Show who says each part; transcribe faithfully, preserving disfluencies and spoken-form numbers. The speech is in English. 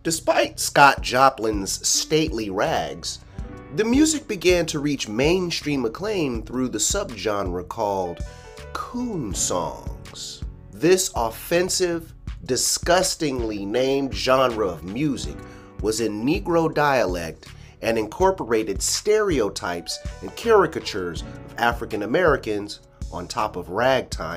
Speaker 1: Despite Scott Joplin's stately rags, the music began to reach mainstream acclaim through the subgenre called Coon Songs. This offensive, disgustingly named genre of music was in Negro dialect and incorporated stereotypes and caricatures of African Americans on top of ragtime